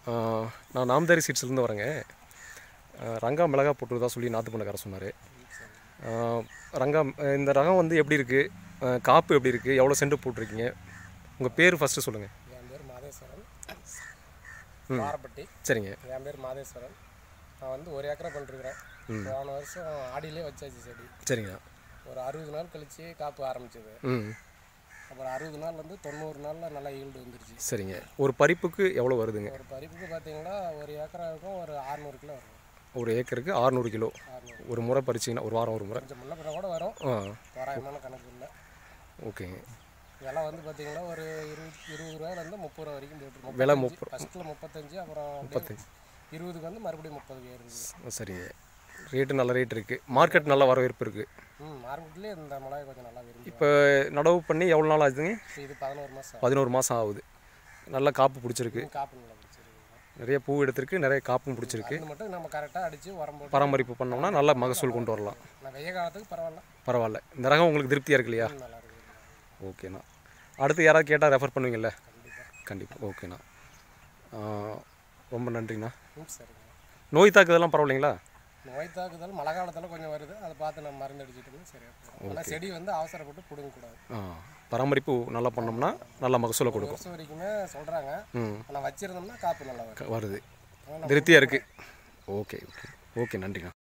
நான் நாமதாரி சீட்ஸ்லேருந்து வரேங்க. ரங்கா மிளகா போட்டுருதா சொல்லி நாற்று பண்ணக்கார சொன்னார். ரங்கா இந்த ரகம் வந்து எப்படி இருக்குது, காப்பு எப்படி இருக்குது, எவ்வளோ சென்ட் போட்டிருக்கீங்க, உங்கள் பேர் ஃபஸ்ட்டு சொல்லுங்கள். என் பேர் மாதேஸ்வரன், வாரப்பட்டி. சரிங்க. என் பேர் மாதேஸ்வரன். நான் வந்து 1 ஏக்கரா பண்ணிருக்கிறேன். போன வருஷம் ஆடியிலே வச்சாச்சு செடி. சரிங்க. ஒரு 60 நாள் கழிச்சு காப்பு ஆரம்பிச்சது. அப்புறம் 60 நாள்லேருந்து 90 நாளில் நல்லா ஈல்டு வந்துருச்சு. சரிங்க. ஒரு பறிப்புக்கு எவ்வளோ வருதுங்க? ஒரு பறிப்புக்கு பார்த்தீங்கன்னா 1 ஏக்கராவுக்கும் ஒரு 600 கிலோ வரும். ஒரு ஏக்கருக்கு 600 கிலோ. ஒரு முறை பறிச்சிங்கன்னா ஒரு வாரம் ஒரு முறை கொஞ்சம் முன்ன பின்ன கூட வரும். தோராயமான கணக்கு இல்லை. ஓகேங்க. விலை வந்து பார்த்தீங்கன்னா ஒரு 20 ரூபாயிலேருந்து 30 ரூபா வரைக்கும் போட்டுருக்கோம். விலை 30, ஃபஸ்ட்டில் 35, அப்புறம் 20க்கு வந்து மறுபடியும் 30 ஏறுது. சரிங்க. ரேட்டு நல்ல ரேட் இருக்குது, மார்க்கெட் நல்ல வரவேற்பு இருக்குது. மார்க்கெட்லேயே இந்த மிளகாய் கொஞ்சம் நல்லா விரும்பி. இப்போ நடவு பண்ணி எவ்வளோ நாள் ஆகுதுங்க? இது 11 மாதம். 11 மாதம் ஆகுது. நல்லா காப்பு பிடிச்சிருக்கு. காப்பு நல்லா பிடிச்சிருக்கு. நிறைய பூ எடுத்திருக்கு, நிறைய காப்பும் பிடிச்சிருக்கு. அது மட்டும் நம்ம கரெக்டாக அடித்து உரம் போட்டு பராமரிப்பு பண்ணோம்னா நல்ல மகசூல் கொண்டு வரலாம். வெய்ய காலத்துக்கு பரவாயில்ல. இந்த ரகம் உங்களுக்கு திருப்தியாக இருக்கு இல்லையா? நல்லா இருக்குது. ஓகேண்ணா. அடுத்து யாராவது கேட்டால் ரெஃபர் பண்ணுவீங்கள்ல? கண்டிப்பாக. ஓகேண்ணா, ரொம்ப நன்றிண்ணா. சரிங்க. நோய் தாக்குதெல்லாம் பரவாயில்லைங்களா? நோய் தாக்குதல் மழை காலத்தில் கொஞ்சம் வருது, அதை பார்த்து நம்ம மருந்து அடிச்சுட்டோம்னா சரியாக இருக்கும். ஆனால் செடி வந்து அவசரப்பட்டு பிடுங்கக்கூடாது. பராமரிப்பு நல்லா பண்ணோம்னா நல்ல மகசூலை கொடுக்கும். வருஷம் வரைக்குமே சொல்கிறாங்க. ஆனால் வச்சுருந்தோம்னா காப்பு நல்லா வருது. திருப்தியாக இருக்குது. ஓகே ஓகே ஓகே, நன்றிண்ணா.